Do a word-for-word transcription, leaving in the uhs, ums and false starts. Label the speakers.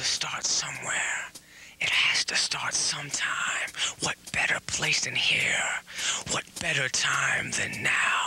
Speaker 1: to start somewhere. It has to start sometime. What better place than here? What better time than now?